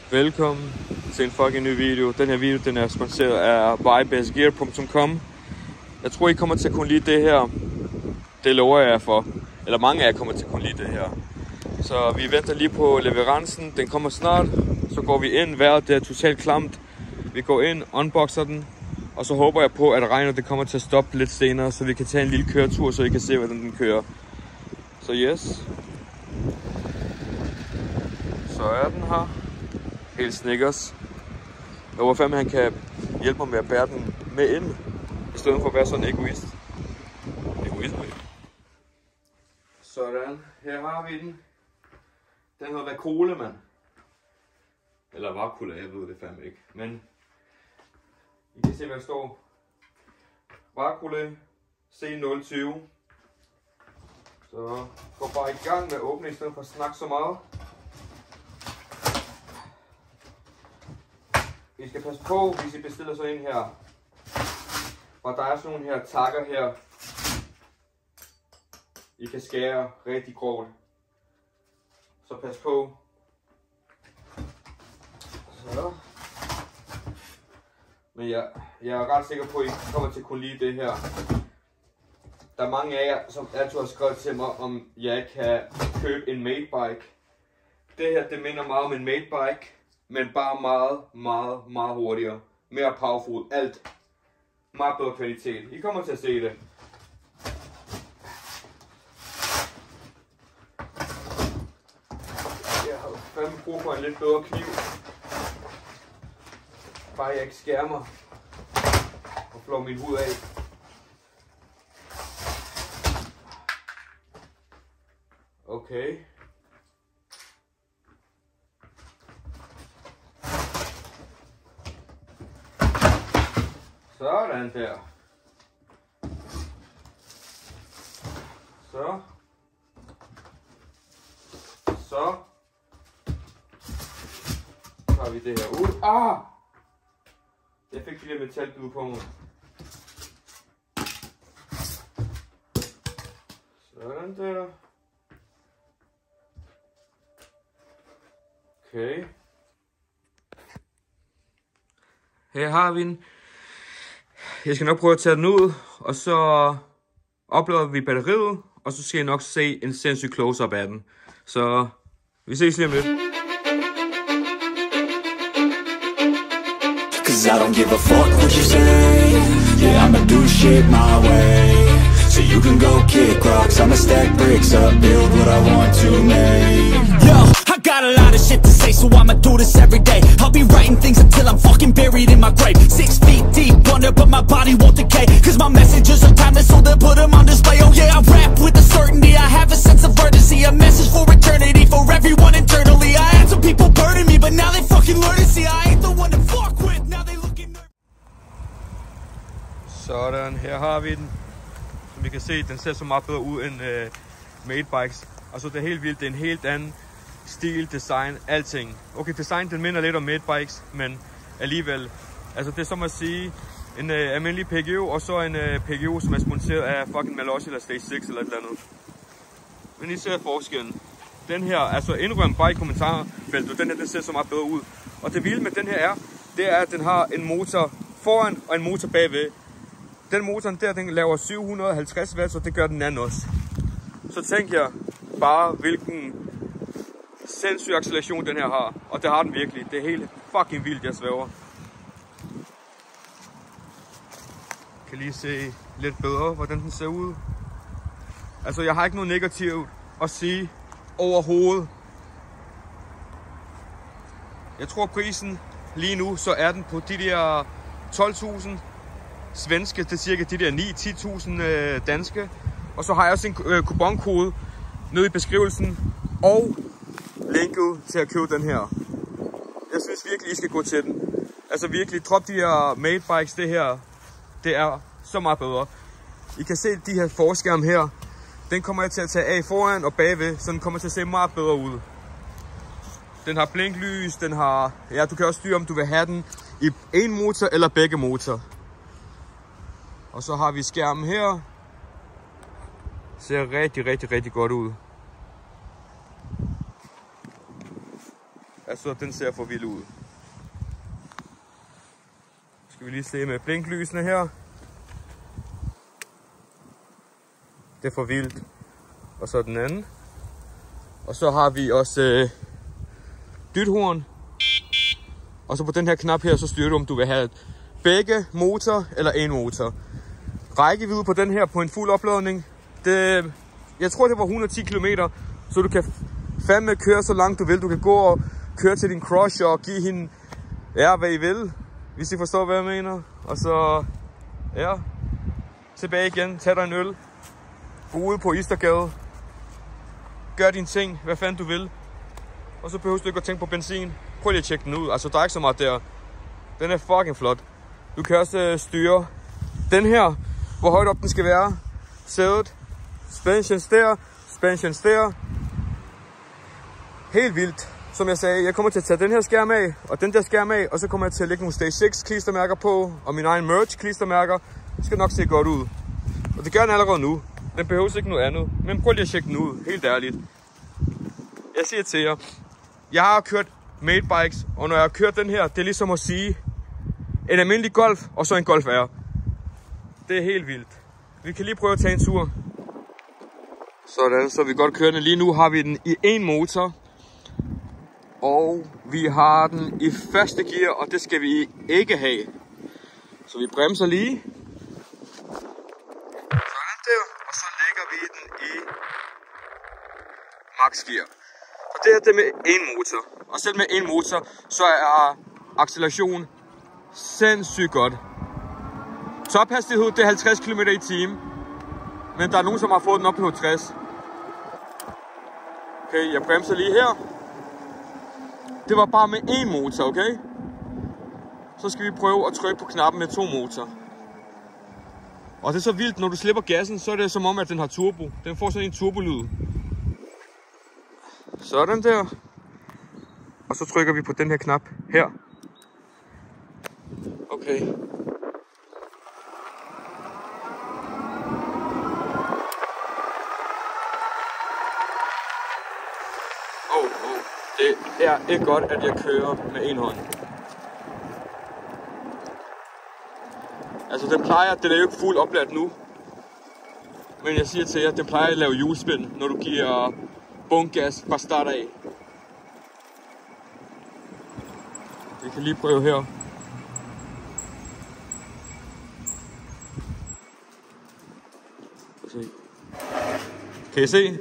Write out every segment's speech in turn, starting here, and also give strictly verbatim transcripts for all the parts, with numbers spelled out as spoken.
Velkommen til en fucking ny video. Den her video den er sponsoreret af buy best gear punktum com. Jeg tror I kommer til at kunne lide det her. Det lover jeg for. Eller mange af jer kommer til at kunne lide det her. Så vi venter lige på leverancen. Den kommer snart. Så går vi ind. Vejret det er totalt klamt. Vi går ind, unboxer den. Og så håber jeg på, at regnet det kommer til at stoppe lidt senere. Så vi kan tage en lille køretur, så I kan se, hvordan den kører. Så yes. Så er den her. Helt Snickers. Jeg håber fandme, han kan hjælpe mig med at bære den med ind. I stedet for at være sådan en egoist. Egoisme. Sådan. Her har vi den. Den hedder Vacula, mand. Eller Vacula, jeg ved det fandme ikke. Men I kan se, hvad der står. Vacula C nul tyve. Så går bare i gang med at åbne, i stedet for at snakke så meget. I skal passe på, hvis I bestiller sådan en her. Og der er sådan nogle her takker her. I kan skære rigtig grovt. Så pas på. Så. Men jeg, jeg er ret sikker på, at I kommer til at kunne lide det her. Der er mange af jer, som altid har skrevet til mig, om jeg kan købe en made bike. Det her, det minder meget om en made bike. Men bare meget, meget, meget hurtigere. Mere powerful. Alt. Meget bedre kvalitet. I kommer til at se det. Jeg har fandme brug for en lidt bedre kniv. Bare jeg ikke skærer mig. Og flår min hud af. Okay. Sådan der. Så. Så. Så tager vi det her ud. Ah! Jeg fik lige metalbid på mig. Sådan der. Okay. Her har vi den. Jeg skal nok prøve at tage den ud, og så uploader vi batteriet, og så skal jeg nok se en sindssyg close-up af den. Så vi ses lige om lidt. Cause I don't give a fuck what you say. Yeah, I'ma do shit my way. So you can go kick rocks, I'ma stack bricks up, build what I want to make. Yo, I got a lot of shit to say, so I'ma do this every day. I'll be writing things until I'm fucking buried in my grave. Six feet deep under, but my body won't decay. Cause my messages are timeless, so they'll put them on display. Oh yeah, I rap with a certainty, I have a sense of urgency. A message for eternity, for everyone internally. I had some people burning me, but now they fucking learn to see I ain't the one to fuck with, now they looking nervous. Sådan, her har vi den. Som vi kan se, den ser så meget bedre ud end uh, made bikes. Og så det er helt vildt, det er en helt anden stil, design, alting. Okay, design den minder lidt om made bikes, men alligevel. Altså det er som at sige, en uh, almindelig P G O, og så en uh, P G O, som er sponsoreret af fucking Malossi eller Stage seks eller et eller andet. Men I ser forskellen. Den her, altså indrøm bare i kommentarfeltet, den her, den ser så meget bedre ud. Og det vilde med den her er, det er, at den har en motor foran og en motor bagved. Den motoren der, den laver syv hundrede og halvtreds watt, og det gør den anden også. Så tænk jer bare, hvilken sindssyg acceleration den her har. Og det har den virkelig. Det er helt fucking vildt, jeg svæver. Kan lige se lidt bedre, hvordan den ser ud. Altså, jeg har ikke noget negativt at sige overhovedet. Jeg tror prisen lige nu, så er den på de der tolv tusind svenske, det er cirka de der ni til ti tusind øh, danske. Og så har jeg også en øh, kuponkode nede i beskrivelsen og linket til at købe den her. Jeg synes virkelig, I skal gå til den. Altså virkelig, drop de her made bikes, det her, det er så meget bedre. I kan se de her forskærm her. Den kommer jeg til at tage af foran og bagved, så den kommer til at se meget bedre ud. Den har blinklys, den har, ja, du kan også styre, om du vil have den i en motor eller begge motor. Og så har vi skærmen her. Ser rigtig, rigtig, rigtig godt ud. Altså, den ser for vild ud. Skal vi lige se med blinklysene her. Det er for vildt. Og så den anden. Og så har vi også øh, dythorn. Og så på den her knap her, så styrer du, om du vil have begge motor eller en motor. Rækkevidde på den her på en fuld opladning. Det, jeg tror, det var et hundrede og ti kilometer, så du kan fandme køre så langt du vil. Du kan gå og køre til din crush og give hende, ja, hvad I vil, hvis I forstår, hvad jeg mener. Og så, ja, tilbage igen, tag dig en øl, gå ud på Istergade, gør dine ting, hvad fanden du vil. Og så behøver du ikke at tænke på benzin. Prøv lige at tjekke den ud, altså der er ikke så meget der. Den er fucking flot. Du kan også styre den her, hvor højt op den skal være. Sædet, suspensions der, suspensions der. Helt vildt. Som jeg sagde, jeg kommer til at tage den her skærm af, og den der skærm af, og så kommer jeg til at lægge nogle Stage seks klistermærker på, og min egen merch klistermærker. Det skal nok se godt ud. Og det gør den allerede nu. Den behøver ikke noget andet. Men prøv lige at tjekke den ud, helt ærligt. Jeg siger til jer, jeg har kørt Madebikes, og når jeg har kørt den her, det er ligesom at sige, en almindelig Golf, og så en Golf R. Det er helt vildt. Vi kan lige prøve at tage en tur. Sådan, så er vi godt kørende. Lige nu har vi den i en motor. Og vi har den i første gear, og det skal vi ikke have. Så vi bremser lige. Sådan der. Og så lægger vi den i max gear. Og det er det med en motor. Og selv med en motor, så er acceleration sindssygt godt. Tophastighed, det er halvtreds kilometer i timen. Men der er nogen, som har fået den op på halvtreds. Okay, jeg bremser lige her. Det var bare med én motor, okay? Så skal vi prøve at trykke på knappen med to motorer. Og det er så vildt, når du slipper gassen, så er det som om, at den har turbo. Den får sådan en turbolyd. Sådan der. Og så trykker vi på den her knap her. Okay. Oh, oh. Det er ikke godt, at jeg kører med en hånd. Altså, den plejer, den er jo ikke fuld opladt nu. Men jeg siger til jer, den plejer at lave hjulspind, når du giver bundgas fra start af. Vi kan lige prøve her. Kan I se?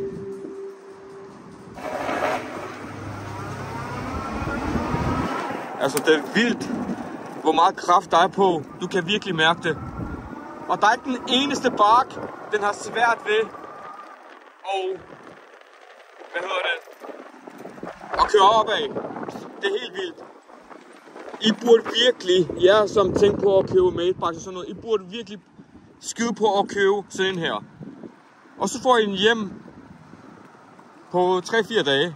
Altså, det er vildt, hvor meget kraft der er på. Du kan virkelig mærke det. Og der er ikke den eneste bark, den har svært ved. Og hvad hedder det? At køre opad. Det er helt vildt. I burde virkelig, jer som tænker på at købe Madebikes og sådan noget, I burde virkelig skyde på at købe sådan en her. Og så får I den hjem på tre fire dage.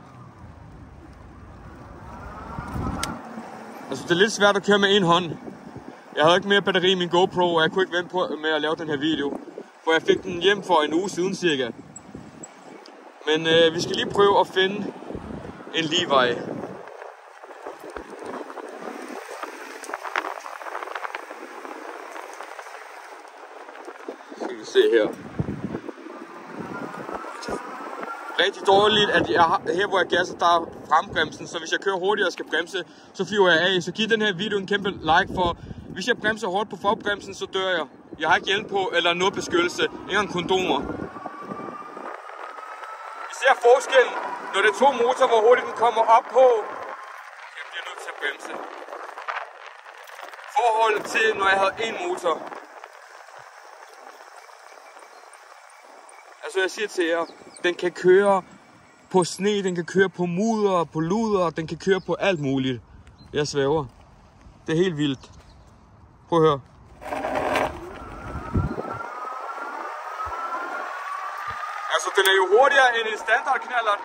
Altså, det er lidt svært at køre med en hånd. Jeg havde ikke mere batteri i min GoPro, og jeg kunne ikke vente på med at lave den her video. For jeg fik den hjem for en uge siden cirka. Men øh, vi skal lige prøve at finde en lige vej. Skal vi se her. Rigtig dårligt, at jeg har, her hvor jeg gasser, der er frembremsen, så hvis jeg kører hurtigere og skal bremse, så flyver jeg af. Så giv den her video en kæmpe like, for hvis jeg bremser hårdt på forbremsen, så dør jeg. Jeg har ikke hjelm på, eller noget beskyttelse, ikke engang kondomer. I ser forskellen, når det er to motorer, hvor hurtigt den kommer op på. Jeg bliver nødt til at bremse. Forhold til, når jeg havde en motor. Altså jeg siger til jer, den kan køre på sne, den kan køre på mudder, på luder, den kan køre på alt muligt. Jeg svæver. Det er helt vildt. Prøv at høre. Altså den er jo hurtigere end en standard knallert.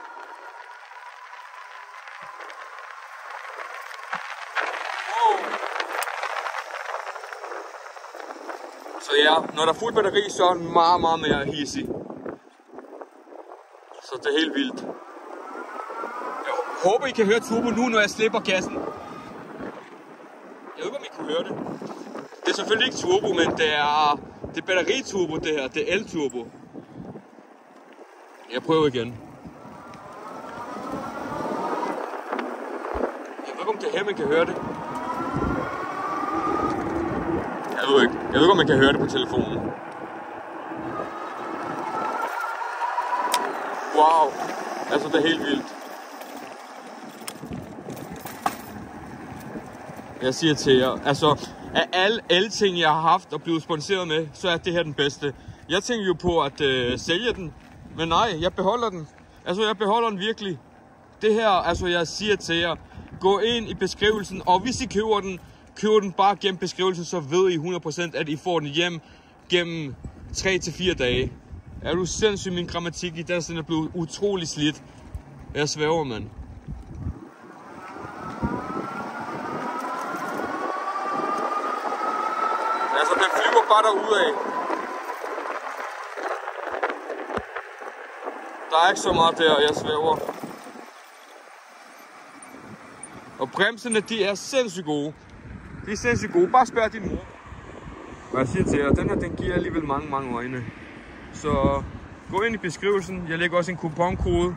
Wow. Så ja, når der er fuld batteri, så er den meget, meget mere hissig. Så det er helt vildt. Jeg håber, I kan høre turbo nu, når jeg slipper gassen. Jeg ved ikke, om I kunne høre det. Det er selvfølgelig ikke turbo, men det er, det er batteriturbo, det her. Det er el-turbo. Jeg prøver igen. Jeg ved ikke, om det er her, man kan høre det. Jeg ved ikke. Jeg ved ikke, om man kan høre det på telefonen. Wow. Altså, det er helt vildt. Jeg siger til jer, altså, af alle el-ting, jeg har haft og blevet sponsoreret med, så er det her den bedste. Jeg tænker jo på at øh, sælge den, men nej, jeg beholder den. Altså, jeg beholder den virkelig. Det her, altså, jeg siger til jer, gå ind i beskrivelsen, og hvis I køber den, køber den bare gennem beskrivelsen, så ved I hundrede procent, at I får den hjem gennem tre til fire dage. Er du sindssyg, min grammatik i den er blevet utrolig slidt. Jeg svæver, mand. Altså, den flyver bare derudad. Der er ikke så meget der, jeg svæver. Og bremserne, de er sindssygt gode. De er sindssygt gode. Bare spørg din mor. Og jeg siger til jer, den her, den giver alligevel mange, mange øjne. Så gå ind i beskrivelsen. Jeg lægger også en kuponkode.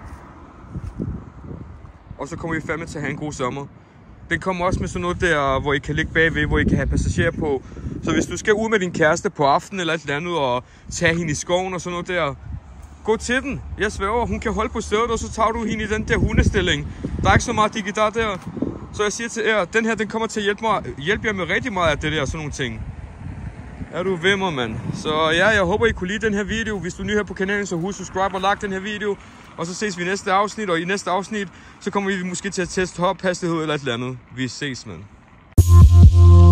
Og så kommer I fandme til at have en god sommer. Den kommer også med sådan noget der, hvor I kan ligge bagved, hvor I kan have passagerer på. Så hvis du skal ud med din kæreste på aftenen eller et eller andet, og tage hende i skoven og sådan noget der, gå til den. Jeg sværger, hun kan holde på stedet, og så tager du hende i den der hundestilling. Der er ikke så meget digitar der. Så jeg siger til jer, den her, den kommer til at hjælpe, mig, hjælpe jer med rigtig meget af det der, sådan nogle ting. Er du ved mig, mand? Så ja, jeg håber, I kunne lide den her video. Hvis du er ny her på kanalen, så husk subscribe og like den her video. Og så ses vi i næste afsnit, og i næste afsnit, så kommer vi måske til at teste hophastighed eller et eller andet. Vi ses, mand.